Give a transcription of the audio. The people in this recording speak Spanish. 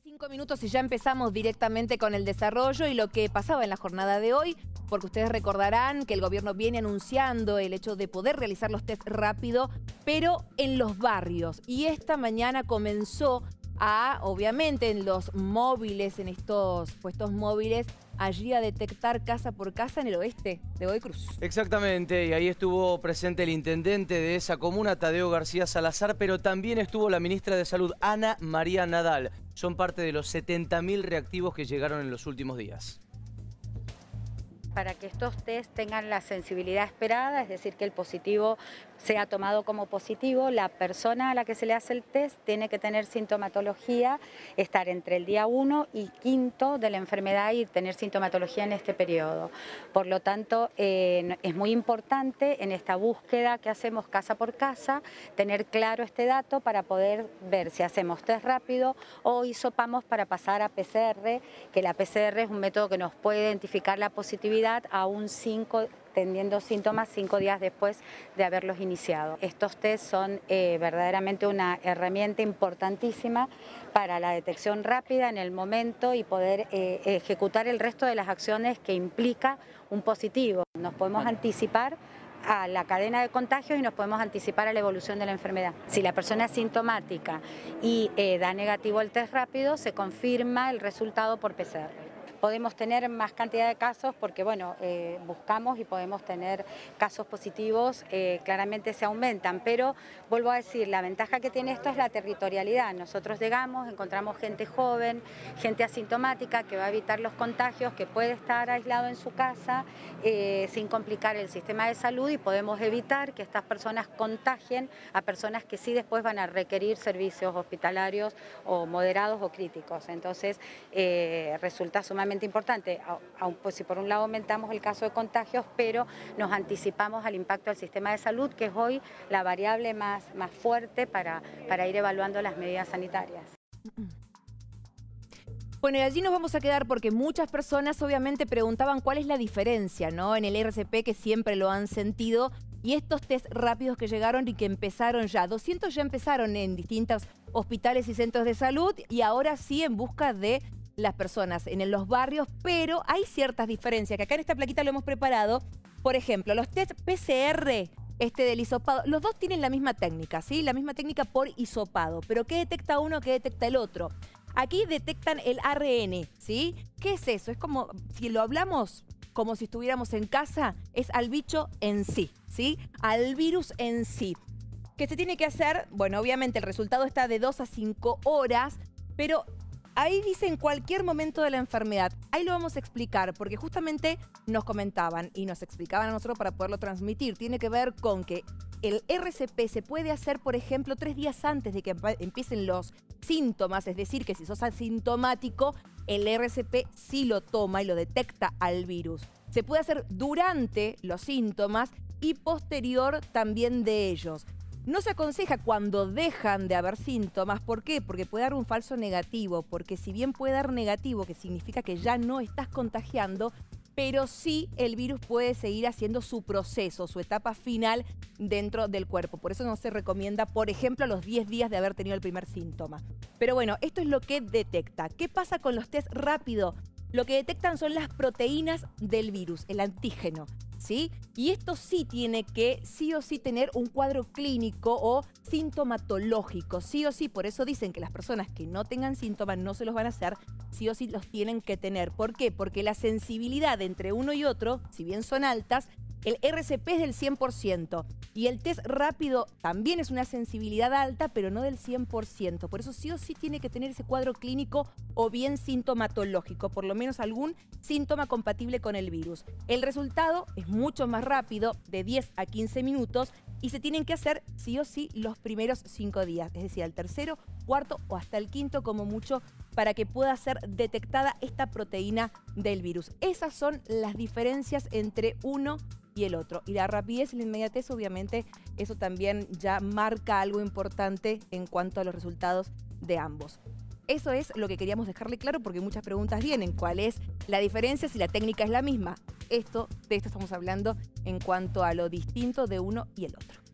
5 minutos y ya empezamos directamente con el desarrollo y lo que pasaba en la jornada de hoy, porque ustedes recordarán que el gobierno viene anunciando el hecho de poder realizar los test rápido, pero en los barrios. Y esta mañana comenzó obviamente en los móviles, en estos puestos móviles, allí a detectar casa por casa en el oeste de Godoy Cruz. Exactamente, y ahí estuvo presente el intendente de esa comuna, Tadeo García Salazar, pero también estuvo la ministra de Salud, Ana María Nadal. Son parte de los 70.000 reactivos que llegaron en los últimos días. Para que estos test tengan la sensibilidad esperada, es decir, que el positivo sea tomado como positivo, la persona a la que se le hace el test tiene que tener sintomatología, estar entre el día 1 y 5 de la enfermedad y tener sintomatología en este periodo. Por lo tanto, es muy importante en esta búsqueda que hacemos casa por casa, tener claro este dato para poder ver si hacemos test rápido o hisopamos para pasar a PCR, que la PCR es un método que nos puede identificar la positividad aún teniendo síntomas 5 días después de haberlos iniciado. Estos test son verdaderamente una herramienta importantísima para la detección rápida en el momento y poder ejecutar el resto de las acciones que implica un positivo. Nos podemos anticipar a la cadena de contagios y nos podemos anticipar a la evolución de la enfermedad. Si la persona es sintomática y da negativo el test rápido, se confirma el resultado por PCR. Podemos tener más cantidad de casos porque, bueno, buscamos y podemos tener casos positivos, claramente se aumentan, pero vuelvo a decir, la ventaja que tiene esto es la territorialidad. Nosotros llegamos, encontramos gente joven, gente asintomática que va a evitar los contagios, que puede estar aislado en su casa sin complicar el sistema de salud y podemos evitar que estas personas contagien a personas que sí después van a requerir servicios hospitalarios o moderados o críticos. Entonces, resulta sumamente importante, pues si por un lado aumentamos el caso de contagios, pero nos anticipamos al impacto del sistema de salud, que es hoy la variable más fuerte para ir evaluando las medidas sanitarias. Bueno, y allí nos vamos a quedar porque muchas personas obviamente preguntaban cuál es la diferencia, ¿no? En el RCP, que siempre lo han sentido, y estos test rápidos que llegaron y que empezaron ya. 200 ya empezaron en distintos hospitales y centros de salud y ahora sí en busca de las personas en los barrios, pero hay ciertas diferencias que acá en esta plaquita lo hemos preparado. Por ejemplo, los test PCR, del hisopado, los dos tienen la misma técnica, ¿sí? La misma técnica por hisopado, pero ¿qué detecta uno, qué detecta el otro? Aquí detectan el ARN, ¿sí? ¿Qué es eso? Es como, si lo hablamos como si estuviéramos en casa, es al bicho en sí, ¿sí? Al virus en sí. ¿Qué se tiene que hacer? Bueno, obviamente el resultado está de 2 a 5 horas, pero ahí dice en cualquier momento de la enfermedad. Ahí lo vamos a explicar porque justamente nos comentaban y nos explicaban a nosotros para poderlo transmitir. Tiene que ver con que el RCP se puede hacer, por ejemplo, 3 días antes de que empiecen los síntomas. Es decir, que si sos asintomático, el RCP sí lo toma y lo detecta al virus. Se puede hacer durante los síntomas y posterior también de ellos. No se aconseja cuando dejan de haber síntomas. ¿Por qué? Porque puede dar un falso negativo. Porque si bien puede dar negativo, que significa que ya no estás contagiando, pero sí el virus puede seguir haciendo su proceso, su etapa final dentro del cuerpo. Por eso no se recomienda, por ejemplo, a los 10 días de haber tenido el primer síntoma. Pero bueno, esto es lo que detecta. ¿Qué pasa con los test rápido? Lo que detectan son las proteínas del virus, el antígeno, ¿sí? Y esto sí tiene que sí o sí tener un cuadro clínico o sintomatológico, sí o sí. Por eso dicen que las personas que no tengan síntomas no se los van a hacer, sí o sí los tienen que tener. ¿Por qué? Porque la sensibilidad entre uno y otro, si bien son altas, el RCP es del 100% y el test rápido también es una sensibilidad alta, pero no del 100%. Por eso sí o sí tiene que tener ese cuadro clínico o bien sintomatológico, por lo menos algún síntoma compatible con el virus. El resultado es mucho más rápido, de 10 a 15 minutos, y se tienen que hacer sí o sí los primeros 5 días, es decir, al tercero, cuarto o hasta el quinto como mucho, para que pueda ser detectada esta proteína del virus. Esas son las diferencias entre uno y el otro. Y la rapidez y la inmediatez, obviamente, eso también ya marca algo importante en cuanto a los resultados de ambos. Eso es lo que queríamos dejarle claro porque muchas preguntas vienen. ¿Cuál es la diferencia si la técnica es la misma? De esto estamos hablando en cuanto a lo distinto de uno y el otro.